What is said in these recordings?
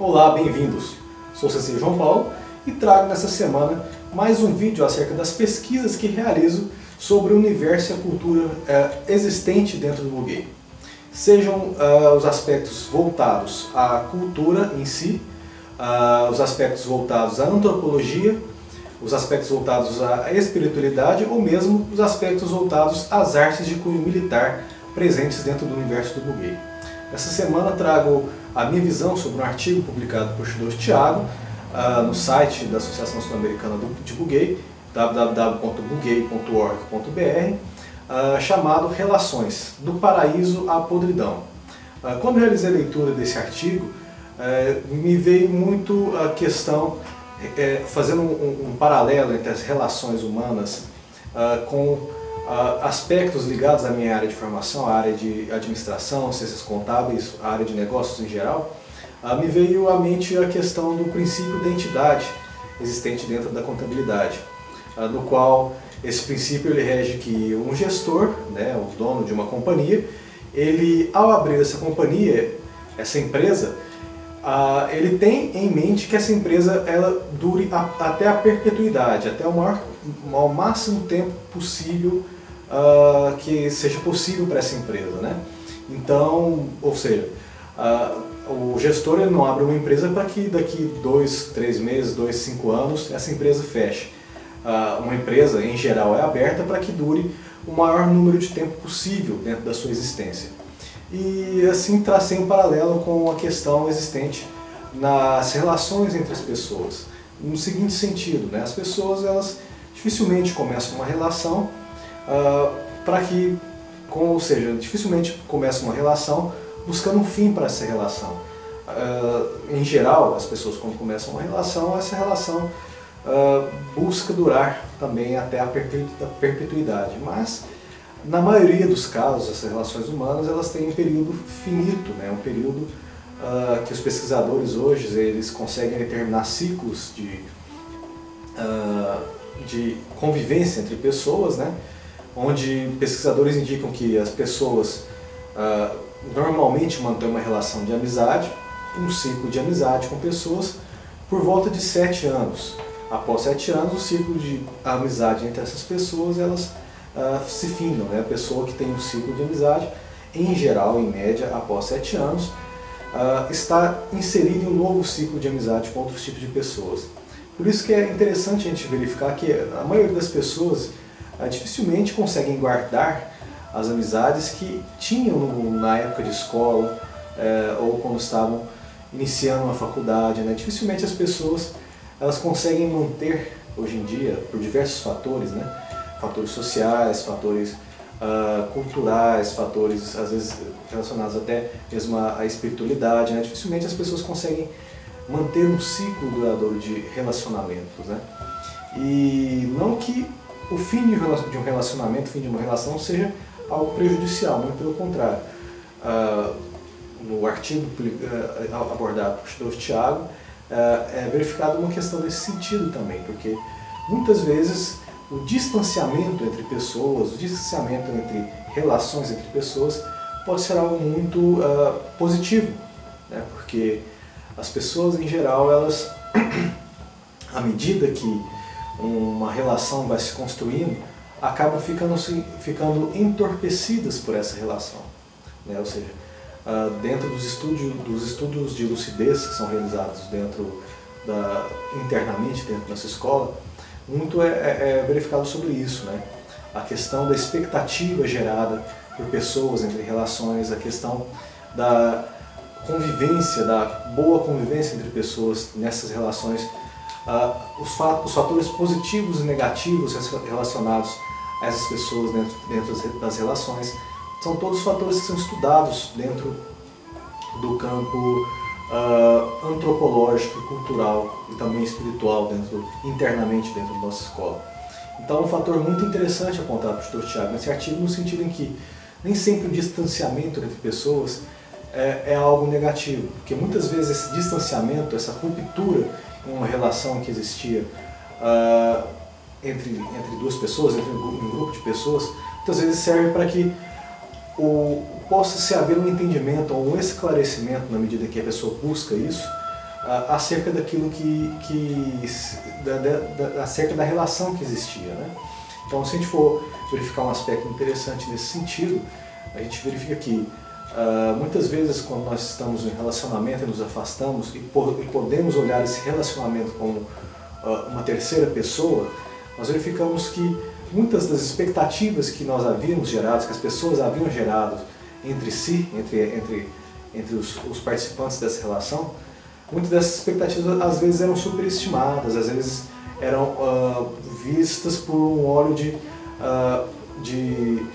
Olá, bem-vindos! Sou o Sensei João Paulo e trago nessa semana mais um vídeo acerca das pesquisas que realizo sobre o universo e a cultura existente dentro do Bugey. Sejam os aspectos voltados à cultura em si, os aspectos voltados à antropologia, os aspectos voltados à espiritualidade ou mesmo os aspectos voltados às artes de cunho militar presentes dentro do universo do Bugey. Essa semana trago a minha visão sobre um artigo publicado por Chidori Thiago no site da Associação Sul-Americana de Bugey, www.bugey.org.br, chamado Relações, do Paraíso à Podridão. Quando realizei a leitura desse artigo, me veio muito a questão, fazendo um paralelo entre as relações humanas com aspectos ligados à minha área de formação, a área de administração, ciências contábeis, a área de negócios em geral, me veio à mente a questão do princípio da entidade existente dentro da contabilidade, no qual esse princípio ele rege que um gestor, né, o dono de uma companhia, ele ao abrir essa companhia, essa empresa, ele tem em mente que essa empresa ela dure até a perpetuidade, até ao máximo tempo possível que seja possível para essa empresa, né? Então, ou seja, o gestor ele não abre uma empresa para que daqui 2, 3 meses, 2, 5 anos essa empresa feche. Uma empresa em geral é aberta para que dure o maior número de tempo possível dentro da sua existência. E assim tracei um paralelo com a questão existente nas relações entre as pessoas. No seguinte sentido, né? As pessoas elas dificilmente começam uma relação ou seja, dificilmente começam uma relação buscando um fim para essa relação. Em geral, as pessoas quando começam uma relação, essa relação busca durar também até a perpetuidade, mas na maioria dos casos, essas relações humanas elas têm um período finito, né? Um período que os pesquisadores hoje eles conseguem determinar ciclos de convivência entre pessoas, né? Onde pesquisadores indicam que as pessoas normalmente mantêm uma relação de amizade, um ciclo de amizade com pessoas por volta de 7 anos. Após 7 anos, o ciclo de amizade entre essas pessoas elas se findam, né? A pessoa que tem um ciclo de amizade, em geral, em média, após 7 anos, está inserida em um novo ciclo de amizade com outros tipos de pessoas. Por isso que é interessante a gente verificar que a maioria das pessoas dificilmente conseguem guardar as amizades que tinham na época de escola ou quando estavam iniciando uma faculdade, né? Dificilmente as pessoas elas conseguem manter hoje em dia, por diversos fatores, né? Fatores sociais, fatores culturais, fatores às vezes relacionados até mesmo à espiritualidade, né? Dificilmente as pessoas conseguem manter um ciclo duradouro de relacionamentos, né? E não que o fim de um relacionamento, o fim de uma relação seja algo prejudicial, muito pelo contrário. No artigo abordado por Chidori Thiago, é verificado uma questão nesse sentido também, porque muitas vezes o distanciamento entre pessoas, o distanciamento entre relações entre pessoas pode ser algo muito positivo, né? Porque as pessoas em geral, elas, à medida que uma relação vai se construindo, acabam ficando entorpecidas por essa relação, né? Ou seja, dentro dos estudos de lucidez que são realizados internamente dentro dessa escola, muito é verificado sobre isso, né? A questão da expectativa gerada por pessoas entre relações, a questão da convivência, da boa convivência entre pessoas nessas relações, os fatores positivos e negativos relacionados a essas pessoas dentro das relações, são todos fatores que são estudados dentro do campo antropológico, cultural e também espiritual internamente dentro da nossa escola. Então é um fator muito interessante apontado por Chidori Thiago nesse artigo, no sentido em que nem sempre o distanciamento entre pessoas é algo negativo, porque muitas vezes esse distanciamento, essa ruptura em uma relação que existia entre duas pessoas, entre um grupo de pessoas, muitas vezes serve para que possa se haver um entendimento ou um esclarecimento na medida que a pessoa busca isso, acerca daquilo acerca da relação que existia, né? Então, se a gente for verificar um aspecto interessante nesse sentido, a gente verifica que muitas vezes quando nós estamos em relacionamento e nos afastamos e podemos olhar esse relacionamento como uma terceira pessoa, nós verificamos que muitas das expectativas que nós havíamos gerado, que as pessoas haviam gerado entre si, entre os participantes dessa relação, muitas dessas expectativas às vezes eram superestimadas, às vezes eram vistas por um olho de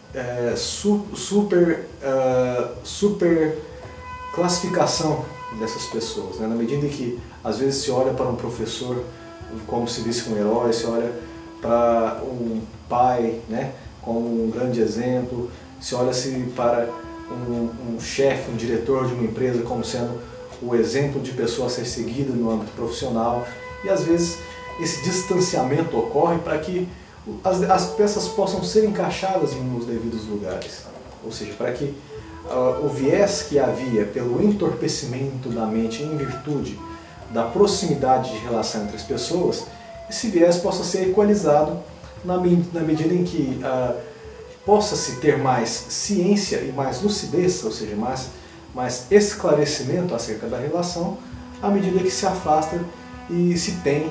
super classificação dessas pessoas, né? Na medida em que às vezes se olha para um professor como se visse um herói, se olha para um pai, né, como um grande exemplo, se olha-se para um chefe, um diretor de uma empresa como sendo o exemplo de pessoa a ser seguida no âmbito profissional, e às vezes esse distanciamento ocorre para que as peças possam ser encaixadas nos devidos lugares, ou seja, para que o viés que havia pelo entorpecimento da mente em virtude da proximidade de relação entre as pessoas, esse viés possa ser equalizado na medida em que possa-se ter mais ciência e mais lucidez, ou seja, mais esclarecimento acerca da relação, à medida que se afasta e se tem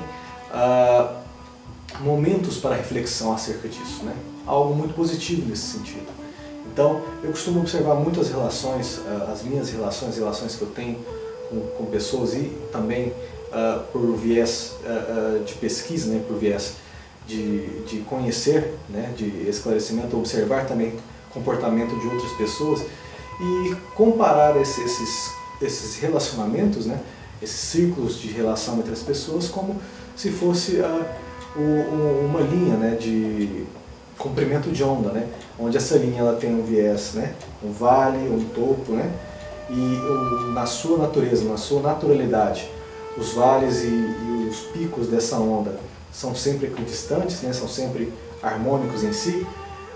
momentos para reflexão acerca disso, né? Algo muito positivo nesse sentido. Então, eu costumo observar muitas relações, as minhas relações que eu tenho com pessoas e também por viés de pesquisa, né, por viés de conhecer, né, de esclarecimento, observar também o comportamento de outras pessoas e comparar esses relacionamentos, né, esses círculos de relação entre as pessoas como se fosse uma linha, né, de comprimento de onda, né, onde essa linha ela tem um viés, né, um vale, um topo, né, e na sua natureza, na sua naturalidade, os vales e os picos dessa onda são sempre equidistantes, né, são sempre harmônicos em si.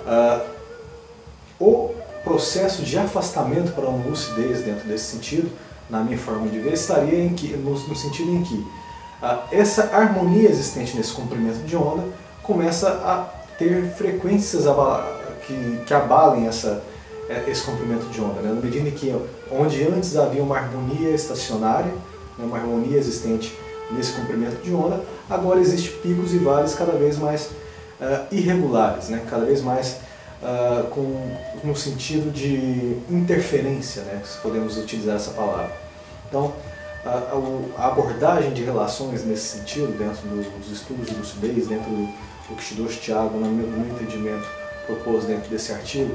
O processo de afastamento para uma lucidez dentro desse sentido, na minha forma de ver, estaria no sentido em que essa harmonia existente nesse comprimento de onda começa a ter frequências que abalem esse comprimento de onda, né? Na medida em que onde antes havia uma harmonia estacionária, né, uma harmonia existente nesse comprimento de onda, agora existem picos e vales cada vez mais irregulares, né? Cada vez mais no sentido de interferência, né? Se podemos utilizar essa palavra. Então, a abordagem de relações nesse sentido, dentro dos estudos de lucidez, dentro do que Shidoshi Thiago, no meu entendimento, propôs dentro desse artigo,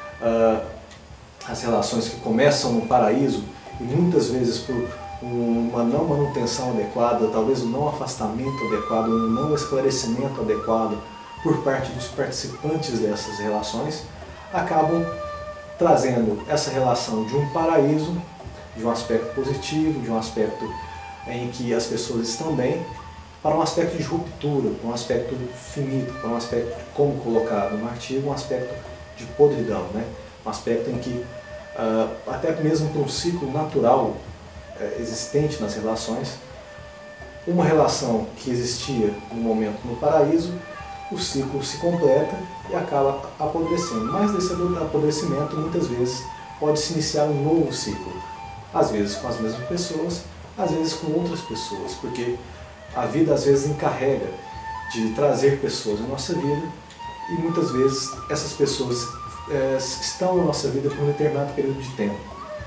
as relações que começam no paraíso e muitas vezes por uma não manutenção adequada, talvez um não afastamento adequado, um não esclarecimento adequado por parte dos participantes dessas relações, acabam trazendo essa relação de um paraíso, de um aspecto positivo, de um aspecto em que as pessoas estão bem, para um aspecto de ruptura, para um aspecto finito, para um aspecto, como colocado no artigo, um aspecto de podridão, né? Um aspecto em que, até mesmo para um ciclo natural existente nas relações, uma relação que existia no momento no paraíso, o ciclo se completa e acaba apodrecendo. Mas desse apodrecimento, muitas vezes, pode se iniciar um novo ciclo. Às vezes com as mesmas pessoas, às vezes com outras pessoas, porque a vida às vezes encarrega de trazer pessoas à nossa vida e muitas vezes essas pessoas estão na nossa vida por um determinado período de tempo.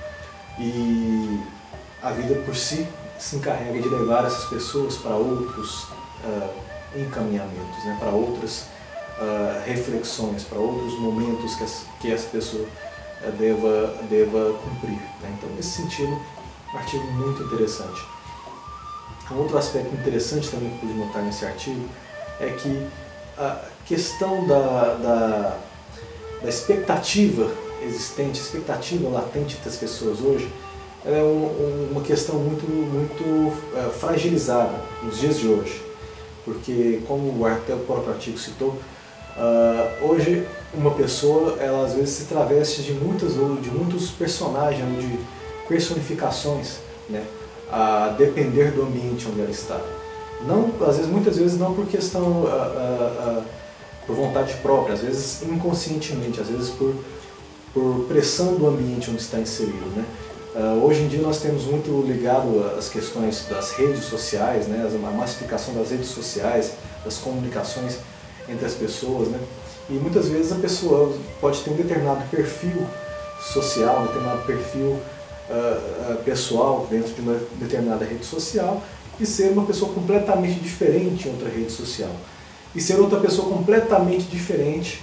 E a vida por si se encarrega de levar essas pessoas para outros encaminhamentos, né, para outras reflexões, para outros momentos que essa pessoa deva cumprir, né? Então, nesse sentido, um artigo muito interessante. Um outro aspecto interessante também que pude notar nesse artigo é que a questão da expectativa existente, expectativa latente das pessoas hoje, ela é uma questão muito fragilizada nos dias de hoje, porque, como até o próprio artigo citou, hoje uma pessoa, ela às vezes se traveste de muitos personagens, de personificações, né, a depender do ambiente onde ela está. Não, muitas vezes não por questão, por vontade própria, às vezes inconscientemente, às vezes por pressão do ambiente onde está inserido, né? Hoje em dia nós temos muito ligado às questões das redes sociais, né? A massificação das redes sociais, das comunicações entre as pessoas, né? E muitas vezes a pessoa pode ter um determinado perfil social, um determinado perfil pessoal dentro de uma determinada rede social e ser uma pessoa completamente diferente em outra rede social. E ser outra pessoa completamente diferente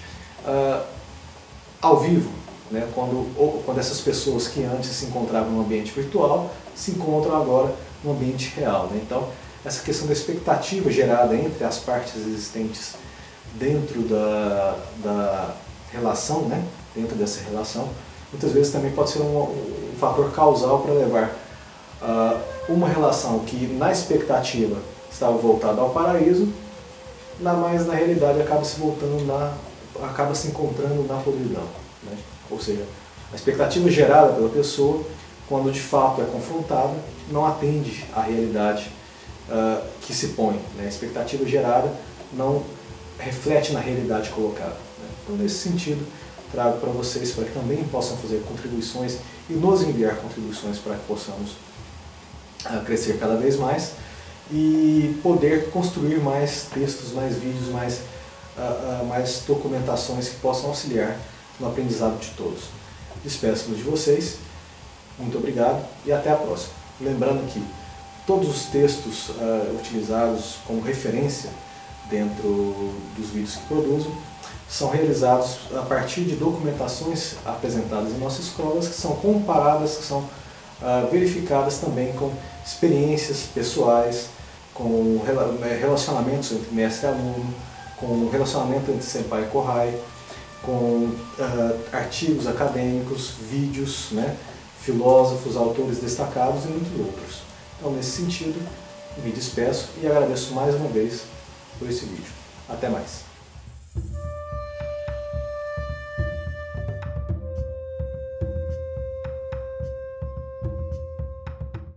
ao vivo, né? Quando essas pessoas que antes se encontravam no ambiente virtual se encontram agora no ambiente real, né? Então, essa questão da expectativa gerada entre as partes existentes dentro da relação, né? Dentro dessa relação, muitas vezes também pode ser um fator causal para levar uma relação que na expectativa estava voltada ao paraíso, mas na realidade acaba se encontrando na podridão, né? Ou seja, a expectativa gerada pela pessoa, quando de fato é confrontada, não atende à realidade que se põe, né? A expectativa gerada não reflete na realidade colocada, né? Então, nesse sentido, trago para vocês, para que também possam fazer contribuições e nos enviar contribuições para que possamos crescer cada vez mais e poder construir mais textos, mais vídeos, mais documentações que possam auxiliar no aprendizado de todos. Despeço-me de vocês, muito obrigado e até a próxima. Lembrando que todos os textos utilizados como referência dentro dos vídeos que produzo são realizados a partir de documentações apresentadas em nossas escolas, que são comparadas, que são verificadas também com experiências pessoais, com relacionamentos entre mestre e aluno, com relacionamento entre senpai e kohai, com artigos acadêmicos, vídeos, né, filósofos, autores destacados e muitos outros. Então, nesse sentido, me despeço e agradeço mais uma vez por esse vídeo. Até mais!